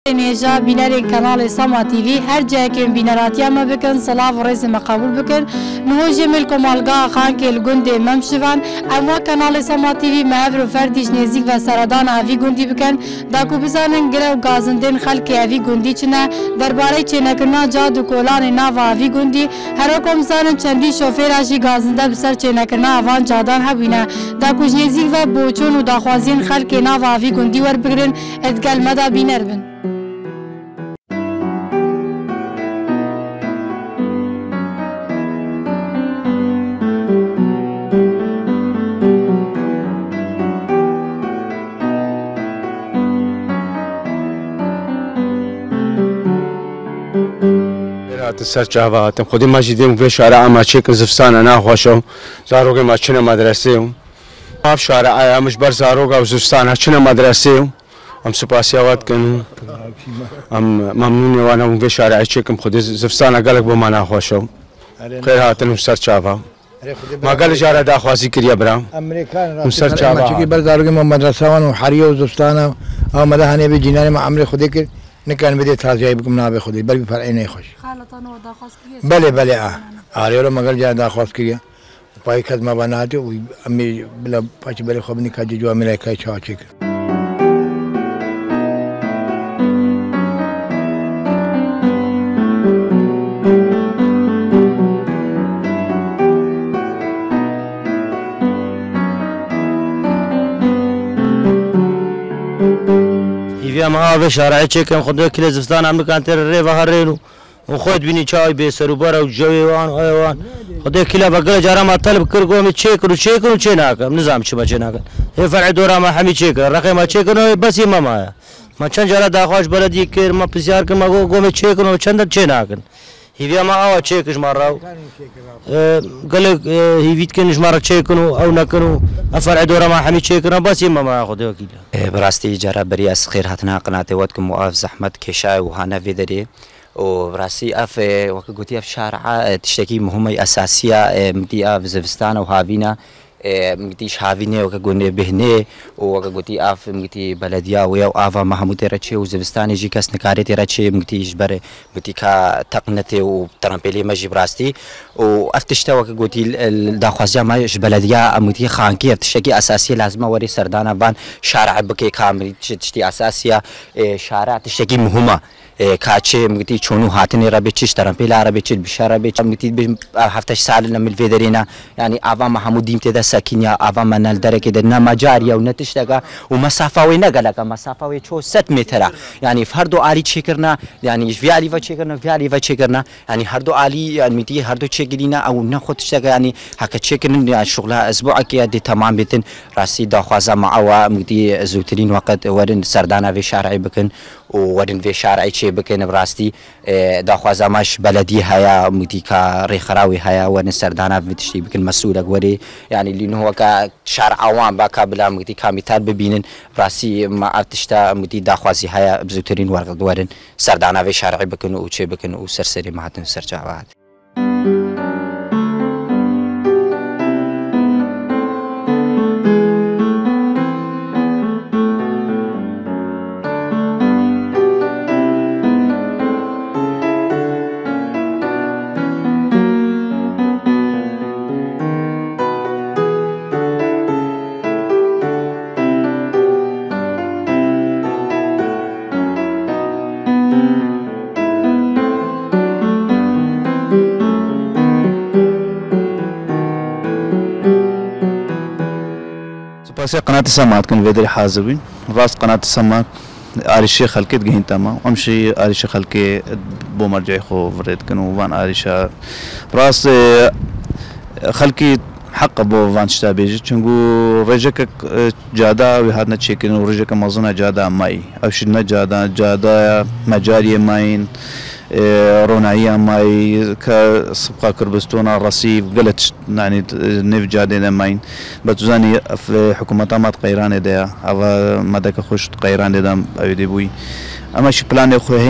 نيجا بينارين كانال سما تي في هر جاكن بيناراتيا ما بكن صلاة ورئيس مقابل بكن نهو جميلكم القا خان كي الجندي ممشفان اما كانال سما تي في معبر فردي جنزيك وسردان افي جندي بكن داكو بزانن گرو غازندن خلق افي جندي چنا درباره چنكنا جادو کولان ناوا افي جندي هرکم زانن چندی شوفر اجي غازنده بسر چنكنا اوان جادان هبينا داكو جنزيك و بوچون و داخوازين خلق ناوا افي جندي ور بگرن ادگل مدا بينر بن سر جواتم خودی ماجیدیم و شارع ما چیک زفسان انا خوشم زاروگ ما چنه مدرسه ام اف شارع مش بر زاروگ و زفسان چنه مدرسه ام سپاسیات کن ام ممنون وانا و شارع چیکم خودی زفسان قالك بو ما خوشم خیر هاتن سر جوا ما قال جاره دا خوازی کریه برام امریکان سر جوا چیکی بر زاروگ ما مدرسه وان و حریه و زفسان او مدهنه به جنان ما عمري خودی کر نکن بدی تازه بکم نابه خودی بل فرعی نه خوش خالتان و داخواست کیه بله آریو مگر جا داخواست کیه پای خدمت بناته و امی بلا پاچ بله خوب نکاجی جو امریکای چاچی ما آب شارعی چکم خدا کل زفتان هم بکن تر ری و هرینو و خود بینی چای به سر و بر و جوی وان آیوان خدا کل بقول جارا ما طلب کرگوم چکن و چه نکم نظام چه بچه نکن هی فرع دورا ما همی چکن رقم ما چکن بس ما مایا ما چند جارا داخواش بلدی کر ما پسیار کن ما گوم چکن و چند چه نکن هیویا ما آوا چکش مراو قال هیویت کنش مرا چکن او نکنو افرع دورا ما همی چکن بس ما ما خدا کل براستی جرا بری از خیر هاتنا قناته ودكم واف زحمت كشاي وهانا فيدري وبراسي اف وكقولتي اف شارع تشتكي مهمه اساسيه مدي اف زفستان وهافينا مديش هافينه وكقولني بهنه وكقولتي اف مدي بلديا ويا افا محمود رچي وزفستان يجي كاس نكاريتي رچي مدي جبر مدي كا تقنته وترامبلي ماجي براستي وافتشتا وكقولتي داخوازيا ما بلديا مدي خانكي تشتكي اساسيه لازم وري سردانا بان شارع بكي كامل تشتي اساسيه شارع تشتكي مهمه كاتشي مقتي شونو هاتني ربيتش ترامبيلا ربيتش بشارة ربيتش مقتي هفتش سالنا من الفيدرينا يعني أفا محمود ديم تدا ساكينيا أفا منال درك كده مجاريا ونتشتغا ومسافة وينقلك مسافة ويشو 6 متر يعني فردو عالي تشكرنا يعني في عالي وتشكرنا في عالي وتشكرنا يعني هردو عالي يعني متي هردو تشكلينا أو ناخد تشتغا يعني هكا تشكرنا يعني شغلها أسبوع كيا دي تمام بيتن راسي داخوازا معوا مقتي زوترين وقت ورن سردانا في شارعي بكن ورن في شارعي بكن براستي داخوازا ماش بلدي هيا مديكا ريخراوي هيا ورن سردانا بتشتي بكن مسؤولك وري يعني اللي هو كشارع عوام باكا بلا مديكا مثال ببينن براسي ما ارتشتا مدي داخوازي هيا بزوترين ورقد ورن سردانا في شارعي بكن وشي بكن وسرسري مهاتن سرجعوات قناة السماء كن فيدري حازبين راس قناة السماء آل الشيخ خلكي تجين تمام أمشي آل الشيخ خلكي بو مرجعي خو فريد كنو وان آل الشيخ راس خلكي حق بو فان شتابيجي چونگو رجك جادا وهادنا تشيكن ورجك مازنا جادا ماي او شدنا جادا مجاري ماين رونعية ماي كسبقا كربستونا رصيف قلت يعني نيف جادين ماين بتزاني في حكومة ما تقيران ده او مدك خوش تقيران ده ايدي بوي اما شي بلان خوهين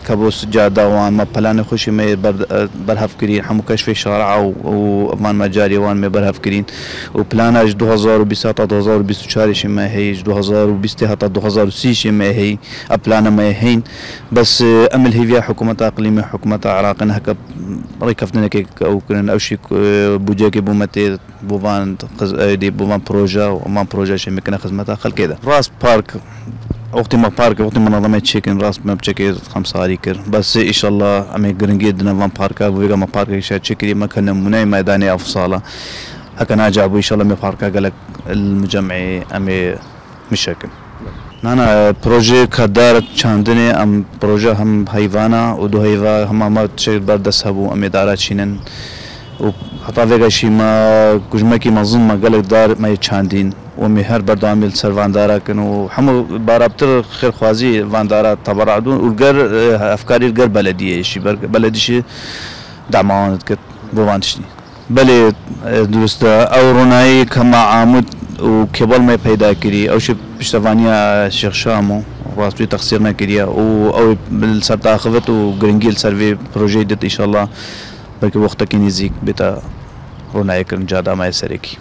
كابوس جادا وان ما بلان خوشي ما برهف كرين حمو كشف شارع ومان مجاري وان ما برهف كرين وبلان 2020 2024 شما هي 2020 حتى 2030 شما هي ابلان ما هين بس امل هي فيها حكومه اقليميه حكومه عراق انها ريكفتنا كي او كن او شي بوجاكي بومتي بوفان دي بوفان بروجا ومان بروجا شي مكنه خدمتها خل كذا راس بارك وقت ما بارك وقت ما نظمت تشيكن راس ما بتشكي 5 هاريكر بس ان شاء الله امي جرينجيد نظام باركا ويغا ما بارك شي تشكي مكان مناي ميداني افصاله هكذا جابوا ان شاء الله مي باركا قالك المجمعي امي مشاكل انا بروجي كدار چاندني ام بروجي هم حيوانا ودو هيوا هم ما تشيل بردس هبو ام اداره شينن وحتى فيغا شي ما كجمكي منظومه قالك دار ما يچاندين ومي هر برضو عامل سر دارا كانوا حمو بارابتر خير خوازي دارا تبرعدون والقر افكاري القر بلديه شي بلدي شي دعمانت كت بوانتشني بله درست او روناي كما عامد وكبل ما پیدا کری او شی پشتوانیا شیخ شامو واسطه تقصیر نکریا او بالسرطاخوت و گرینگیل سروی پروژه دت ان شاء الله بلکه وقت کی نزدیک بتا روناي کرن جادا ما سرکی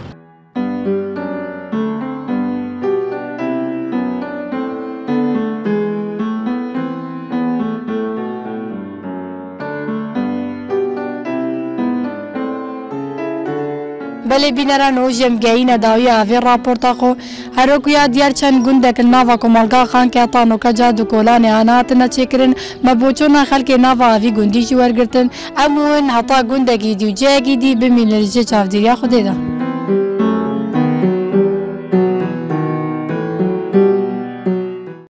بله بینران و جمعینا داوی آوی راپورتا خو هروکویا دیار چند گندک ناوا کمالگا خان که تا نوکا جادو کولان آنات نچکرن مبوچونا خلک ناوا آوی گندی جوار گرتن امون حتا گندگی دیو جاگی دی بمینرجه چافدیریا خوده دا